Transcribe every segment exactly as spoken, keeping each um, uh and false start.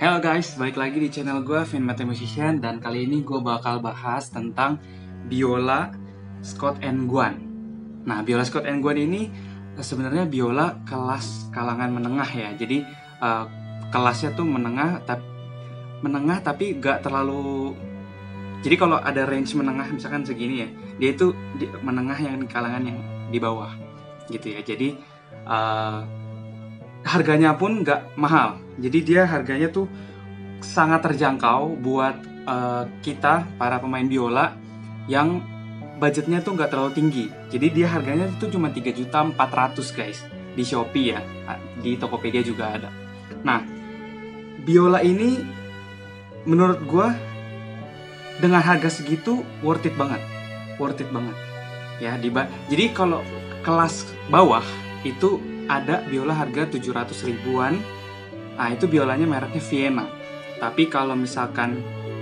Hello guys, balik lagi di channel gue, Vin Mate Musician. Dan kali ini gue bakal bahas tentang biola Scott and Guan. Nah, biola Scott and Guan ini sebenarnya biola kelas kalangan menengah ya. Jadi uh, kelasnya tuh menengah, tapi menengah tapi gak terlalu. Jadi kalau ada range menengah misalkan segini ya, dia itu di, menengah yang di kalangan yang di bawah gitu ya. Jadi uh, harganya pun gak mahal. Jadi dia harganya tuh sangat terjangkau buat uh, kita para pemain biola yang budgetnya tuh nggak terlalu tinggi. Jadi dia harganya itu cuma tiga juta empat ratus guys di Shopee ya, di Tokopedia juga ada. Nah, biola ini menurut gue dengan harga segitu worth it banget, worth it banget ya. Diba Jadi kalau kelas bawah itu ada biola harga tujuh ratus ribuan. Nah, itu biolanya mereknya Vienna. Tapi kalau misalkan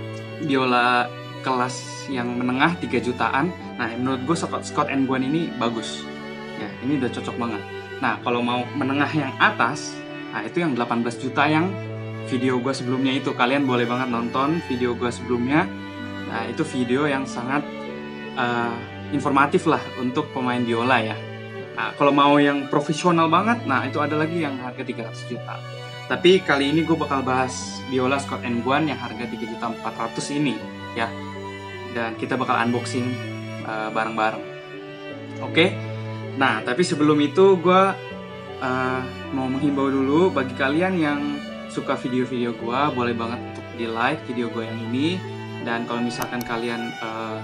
biola kelas yang menengah tiga jutaan, nah menurut gue Scott, Scott and Guan ini bagus. Ya, ini udah cocok banget. Nah, kalau mau menengah yang atas, nah itu yang delapan belas juta yang video gue sebelumnya itu. Kalian boleh banget nonton video gue sebelumnya. Nah, itu video yang sangat uh, informatif lah untuk pemain biola ya. Nah, kalau mau yang profesional banget, nah itu ada lagi yang harga tiga ratus juta. Tapi kali ini gue bakal bahas biola Scott and Guan yang harga tiga juta empat ratus ini ya. Dan kita bakal unboxing bareng-bareng. uh, Oke. Okay? Nah, tapi sebelum itu gue uh, mau menghimbau dulu bagi kalian yang suka video-video gue, boleh banget untuk di like video gue yang ini. Dan kalau misalkan kalian uh,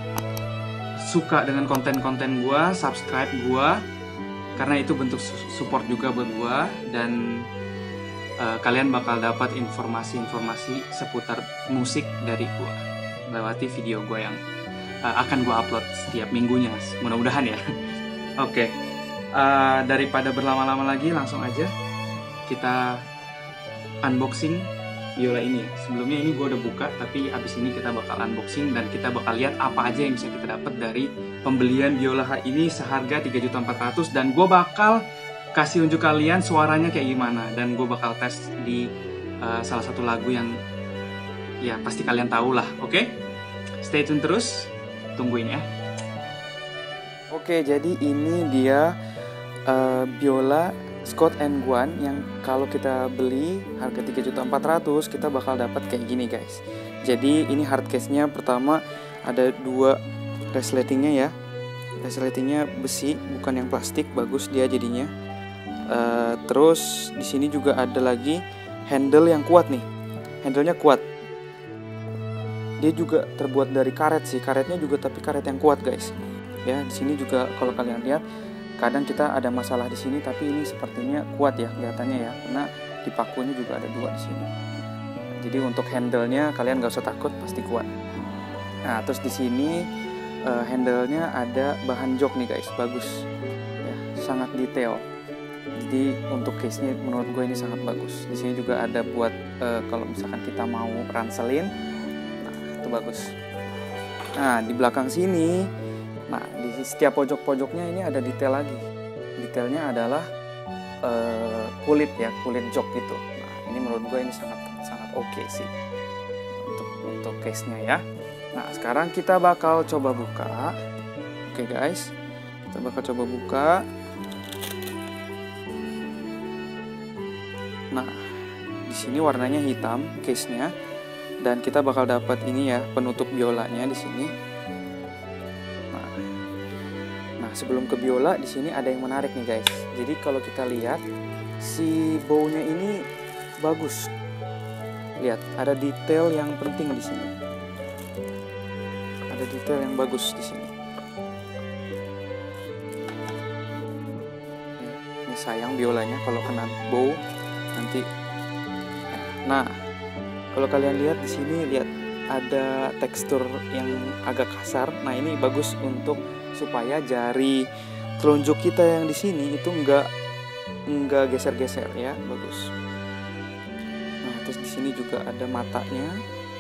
suka dengan konten-konten gue, subscribe gue, karena itu bentuk support juga buat gue. Dan Uh, kalian bakal dapat informasi-informasi seputar musik dari gue lewati video gue yang uh, akan gue upload setiap minggunya, mudah-mudahan ya. Oke, okay. uh, daripada berlama-lama lagi, langsung aja kita unboxing biola ini ya. Sebelumnya ini gue udah buka, tapi abis ini kita bakal unboxing dan kita bakal lihat apa aja yang bisa kita dapat dari pembelian biola ini seharga tiga juta empat ratus. Dan gue bakal kasih unjuk kalian suaranya kayak gimana, dan gue bakal tes di uh, salah satu lagu yang ya pasti kalian tahu lah. Oke, okay? Stay tune terus, tungguin ya. Oke, okay, jadi ini dia uh, biola Scott and Guan yang kalau kita beli harga tiga juta empat ratus, kita bakal dapat kayak gini guys. Jadi ini hard case-nya pertama ada dua resletingnya ya. Resletingnya besi, bukan yang plastik, bagus dia jadinya. Uh, terus di sini juga ada lagi handle yang kuat nih, handlenya kuat. Dia juga terbuat dari karet sih, karetnya juga tapi karet yang kuat guys. Ya, di sini juga kalau kalian lihat, kadang kita ada masalah di sini, tapi ini sepertinya kuat ya kelihatannya ya, karena di pakunya juga ada dua di sini. Jadi untuk handlenya kalian gak usah takut, pasti kuat. Nah, terus di sini uh, handlenya ada bahan jok nih guys, bagus, ya, sangat detail. Jadi untuk case-nya menurut gue ini sangat bagus. Di sini juga ada buat uh, kalau misalkan kita mau ranselin, nah itu bagus. Nah di belakang sini, nah di setiap pojok-pojoknya ini ada detail lagi. Detailnya adalah uh, kulit ya, kulit jok gitu. Nah ini menurut gue ini sangat sangat oke okay sih untuk untuk case-nya ya. Nah sekarang kita bakal coba buka. Oke okay, guys, kita bakal coba buka. Nah, di sini warnanya hitam case-nya, dan kita bakal dapat ini ya penutup biolanya di sini. Nah, nah sebelum ke biola di sini ada yang menarik nih guys. Jadi kalau kita lihat si bow-nya ini bagus. Lihat, ada detail yang penting di sini. Ada detail yang bagus di sini. Ini sayang biolanya kalau kena bow nanti. Nah, kalau kalian lihat di sini, lihat ada tekstur yang agak kasar. Nah, ini bagus untuk supaya jari telunjuk kita yang di sini itu enggak enggak geser-geser ya, bagus. Nah, terus di sini juga ada matanya.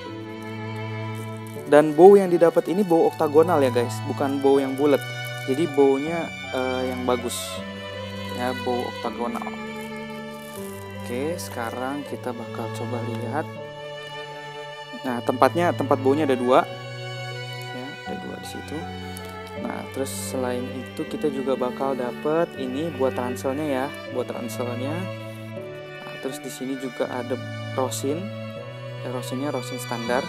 Dan bow yang didapat ini bow oktagonal ya guys, bukan bow yang bulat. Jadi bow-nya uh, yang bagus. Ya, bow oktagonal. Oke, sekarang kita bakal coba lihat Nah, tempatnya tempat bownya ada dua, ya, ada dua di situ. Nah, terus selain itu kita juga bakal dapet ini buat ranselnya ya, buat ranselnya. Nah, terus di sini juga ada rosin, ya, rosinnya rosin standar.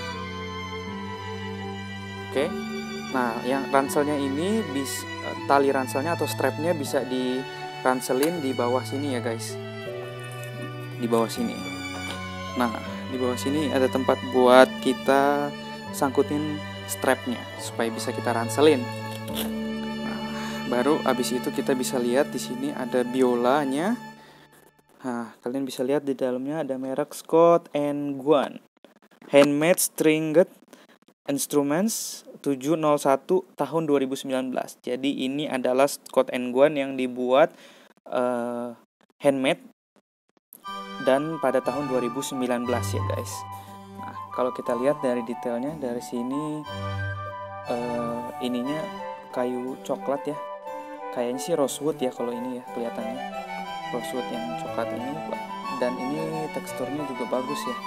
Oke. Nah, yang ranselnya ini bis tali ranselnya atau strapnya bisa di ranselin di bawah sini ya guys, di bawah sini. Nah, di bawah sini ada tempat buat kita sangkutin strapnya supaya bisa kita ranselin. Nah, baru abis itu kita bisa lihat di sini ada biolanya. Nah, kalian bisa lihat di dalamnya ada merek Scott and Guan Handmade Stringed Instruments tujuh nol satu tahun dua ribu sembilan belas. Jadi ini adalah Scott and Guan yang dibuat uh, handmade dan pada tahun dua ribu sembilan belas ya guys. Nah, kalau kita lihat dari detailnya dari sini, uh, ininya kayu coklat ya. Kayaknya sih rosewood ya kalau ini ya kelihatannya. Rosewood yang coklat ini, dan ini teksturnya juga bagus ya.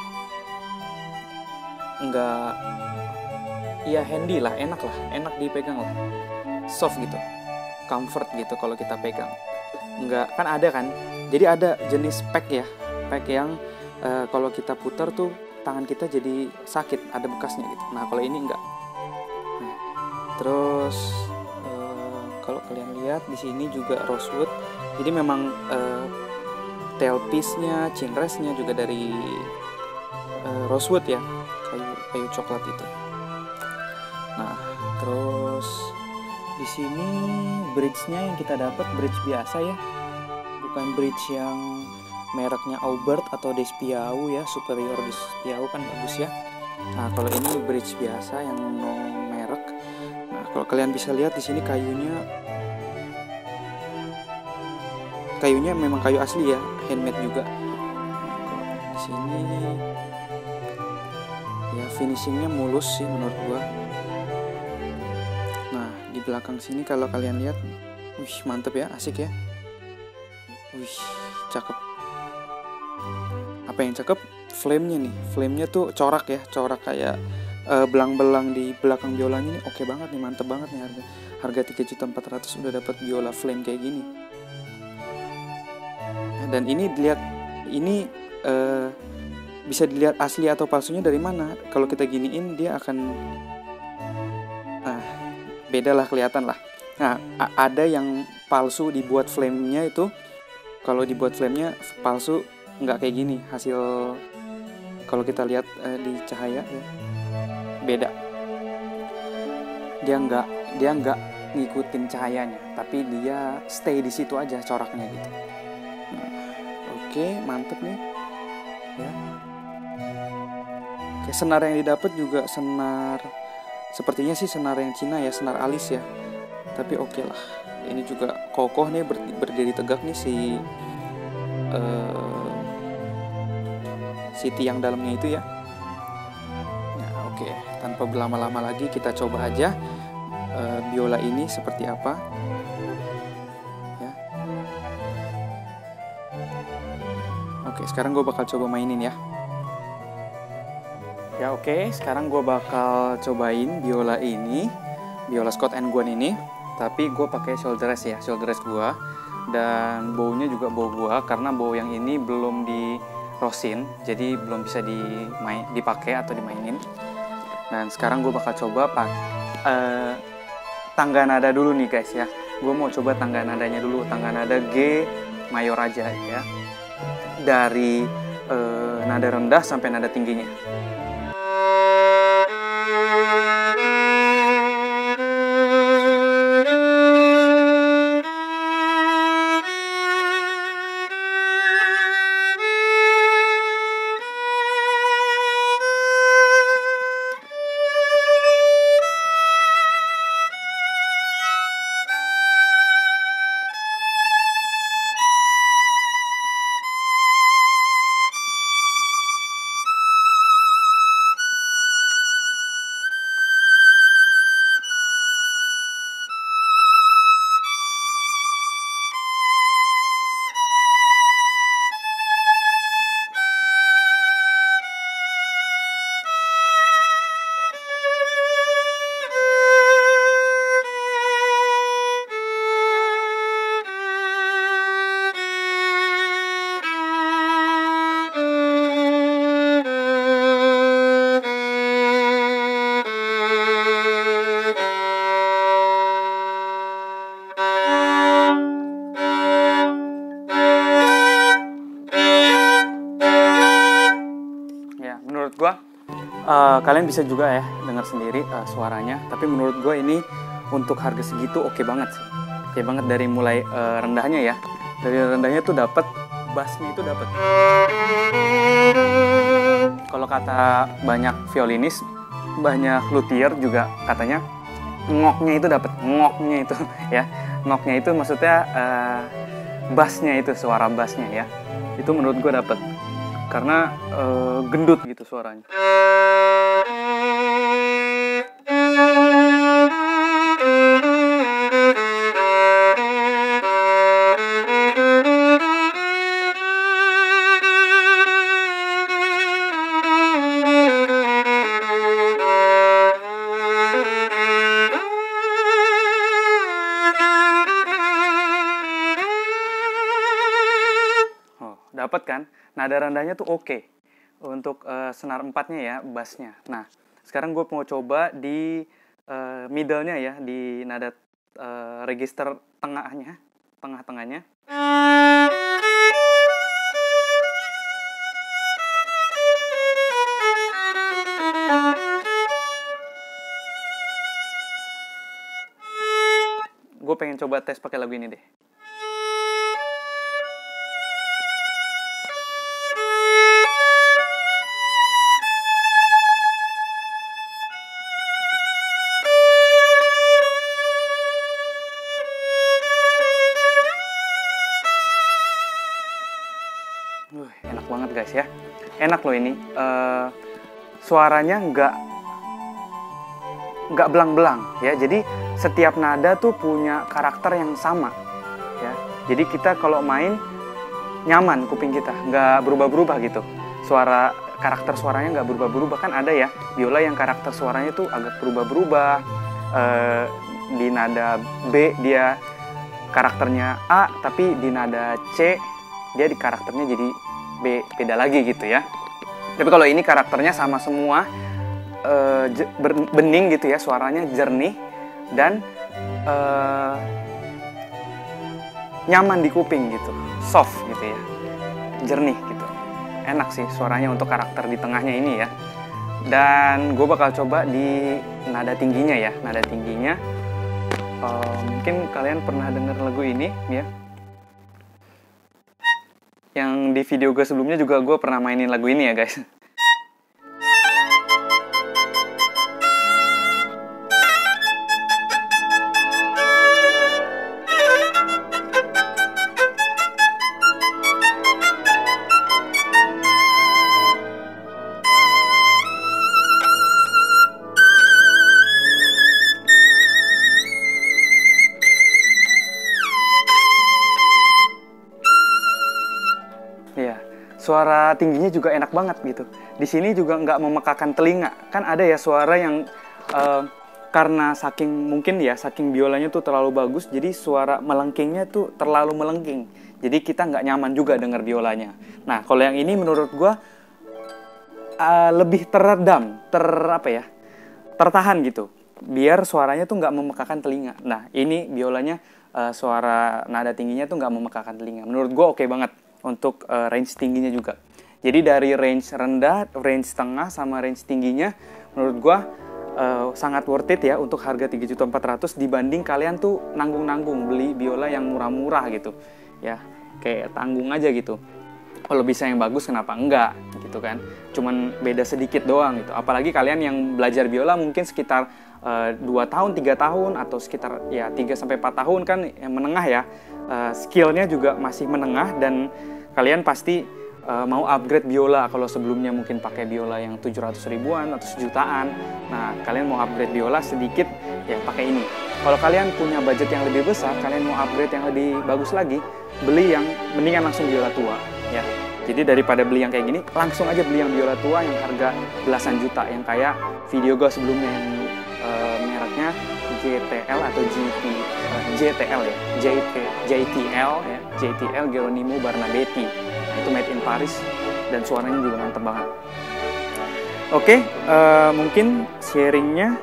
Enggak, ya handy lah, enak lah, enak dipegang lah. Soft gitu, comfort gitu kalau kita pegang. Enggak, kan ada kan. Jadi ada jenis pack ya. Pack yang uh, kalau kita putar tuh tangan kita jadi sakit, ada bekasnya gitu. Nah, kalau ini enggak. Nah, terus uh, kalau kalian lihat di sini juga rosewood. Jadi memang uh, tailpiece-nya, chin rest-nya juga dari uh, rosewood ya, kayu kayu coklat itu. Nah, terus di sini bridge-nya yang kita dapat bridge biasa ya, bukan bridge yang mereknya Aubert atau Despiau ya, Superior Despiau kan bagus ya. Nah, kalau ini bridge biasa yang no merek. Nah, kalau kalian bisa lihat di sini kayunya, kayunya memang kayu asli ya, handmade juga. Nah, di sini ya finishingnya mulus sih menurut gua. Nah, di belakang sini kalau kalian lihat, wih mantep ya, asik ya. Wih, cakep. Apa yang cakep? Flame-nya nih. Flame-nya tuh corak ya, corak kayak uh, belang-belang di belakang biolanya ini. Oke banget nih, mantep banget nih harga. Harga tiga juta empat ratus udah dapat biola flame kayak gini. Dan ini dilihat, ini uh, bisa dilihat asli atau palsunya dari mana. Kalau kita giniin dia akan ah, beda lah, kelihatan lah. Nah, ada yang palsu dibuat flame-nya itu. Kalau dibuat flame-nya palsu nggak kayak gini hasil. Kalau kita lihat eh, di cahaya ya beda, dia nggak dia nggak ngikutin cahayanya, tapi dia stay di situ aja coraknya gitu. Nah, oke okay, mantep nih ya. Oke, senar yang didapat juga senar, sepertinya sih senar yang Cina ya, senar alis ya, tapi oke okay lah. Ini juga kokoh nih, berdiri tegak nih si uh, si tiang dalamnya itu ya. Nah, oke, okay. Tanpa berlama-lama lagi kita coba aja uh, biola ini seperti apa. Ya. Oke, okay, sekarang gue bakal coba mainin ya. Ya oke, okay. Sekarang gue bakal cobain biola ini, biola Scott and Guan ini. Tapi gue pakai shoulder rest ya, shoulder rest gue. Dan bownya juga bow gue, karena bow yang ini belum di rosin, jadi belum bisa dimain, dipakai atau dimainin. Dan sekarang gue bakal coba pak uh, tangga nada dulu nih guys ya. Gue mau coba tangga nadanya dulu, tangga nada G mayor aja ya, dari uh, nada rendah sampai nada tingginya. gue uh, kalian bisa juga ya dengar sendiri uh, suaranya. Tapi menurut gue ini untuk harga segitu oke banget sih. Oke banget dari mulai uh, rendahnya ya. Dari rendahnya tuh dapat bassnya itu dapat. Kalau kata banyak violinis, banyak luthier juga katanya ngoknya itu dapat, ngoknya itu ya. Ngoknya itu maksudnya uh, bassnya itu, suara bassnya ya. Itu menurut gue dapat. Karena uh, gendut gitu suaranya. Dapat kan? Nada rendahnya tuh oke okay. Untuk uh, senar empatnya ya, bassnya. Nah, sekarang gue mau coba di uh, middle-nya ya, di nada uh, register tengahnya, tengah-tengahnya. Gue pengen coba tes pakai lagu ini deh. Uh, enak banget guys ya, enak loh ini. Uh, suaranya nggak nggak belang-belang ya. Jadi setiap nada tuh punya karakter yang sama ya. Jadi kita kalau main nyaman kuping kita, nggak berubah-berubah gitu. Suara karakter suaranya nggak berubah-berubah. Kan ada ya biola yang karakter suaranya tuh agak berubah-berubah. Uh, di nada B dia karakternya A, tapi di nada C dia di karakternya jadi B, beda lagi gitu ya. Tapi kalau ini karakternya sama semua, e, bening gitu ya, suaranya jernih dan e, nyaman di kuping gitu, soft gitu ya, jernih gitu. Enak sih suaranya untuk karakter di tengahnya ini ya. Dan gue bakal coba di nada tingginya ya, nada tingginya. E, mungkin kalian pernah dengar lagu ini ya. Yang di video gue sebelumnya juga gue pernah mainin lagu ini ya guys. Suara tingginya juga enak banget gitu. Di sini juga nggak memekakan telinga. Kan ada ya suara yang uh, karena saking mungkin ya saking biolanya tuh terlalu bagus, jadi suara melengkingnya tuh terlalu melengking. Jadi kita nggak nyaman juga dengar biolanya. Nah kalau yang ini menurut gue uh, lebih teredam, ter apa ya, tertahan gitu. Biar suaranya tuh nggak memekakan telinga. Nah ini biolanya uh, suara nada tingginya tuh nggak memekakan telinga. Menurut gue oke banget. Untuk uh, range tingginya juga. Jadi dari range rendah, range tengah, sama range tingginya menurut gua uh, sangat worth it ya untuk harga tiga juta empat ratus ribu dibanding kalian tuh nanggung-nanggung beli biola yang murah-murah gitu. Ya, kayak tanggung aja gitu. Kalau bisa yang bagus kenapa enggak gitu kan. Cuman beda sedikit doang gitu. Apalagi kalian yang belajar biola mungkin sekitar uh, dua tahun, tiga tahun atau sekitar ya tiga sampai empat tahun kan yang menengah ya. Uh, skillnya juga masih menengah dan kalian pasti uh, mau upgrade biola. Kalau sebelumnya mungkin pakai biola yang tujuh ratus ribuan atau sejutaan, nah kalian mau upgrade biola sedikit ya pakai ini. Kalau kalian punya budget yang lebih besar, kalian mau upgrade yang lebih bagus lagi, beli yang mendingan langsung biola tua ya. Jadi daripada beli yang kayak gini, langsung aja beli yang biola tua yang harga belasan juta, yang kayak video gue sebelumnya yang uh, mereknya J T L atau G T, uh, J T L ya, J T, J T L ya, J T L Geronimo Barnabetti. Nah, itu made in Paris dan suaranya juga mantep banget. Oke, uh, mungkin sharingnya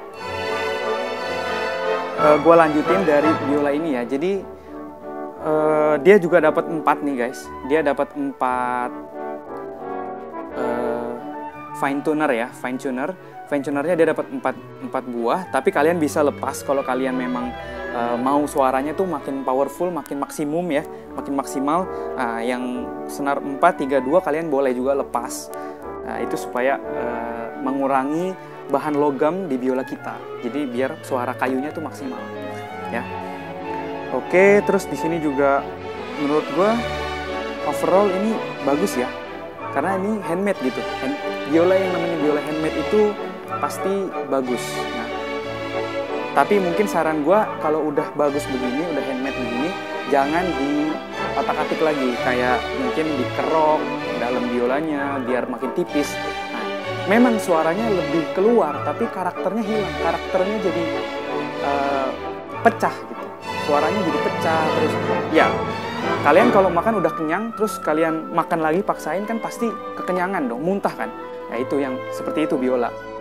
uh, gue lanjutin dari biola ini ya. Jadi uh, dia juga dapat empat nih guys. Dia dapat empat uh, fine tuner ya, fine tuner. Fine tunernya dia dapat empat buah, tapi kalian bisa lepas kalau kalian memang uh, mau suaranya tuh makin powerful, makin maksimum ya, makin maksimal. Nah, yang senar empat, tiga, dua kalian boleh juga lepas. Nah, itu supaya uh, mengurangi bahan logam di biola kita. Jadi biar suara kayunya tuh maksimal ya. Oke, terus di sini juga menurut gua overall ini bagus ya. Karena ini handmade gitu. Hand, biola yang namanya biola handmade itu pasti bagus. Nah, tapi mungkin saran gue kalau udah bagus begini, udah handmade begini, jangan di otak-atik lagi, kayak mungkin dikerok dalam biolanya biar makin tipis. Nah, memang suaranya lebih keluar, tapi karakternya hilang, karakternya jadi uh, pecah gitu. Suaranya jadi pecah terus. Ya, kalian kalau makan udah kenyang, terus kalian makan lagi paksain kan pasti kekenyangan dong, muntah kan. Nah itu yang seperti itu biola.